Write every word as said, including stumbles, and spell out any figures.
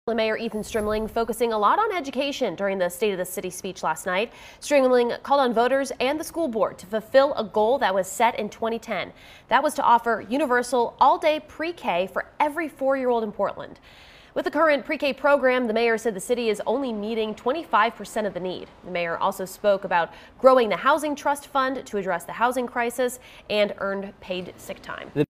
Mayor Ethan Strimling focusing a lot on education during the State of the City speech last night. Strimling called on voters and the school board to fulfill a goal that was set in twenty ten. That was to offer universal all-day pre-K for every four-year-old in Portland. With the current pre-K program, the mayor said the city is only meeting twenty-five percent of the need. The mayor also spoke about growing the housing trust fund to address the housing crisis and earned paid sick time.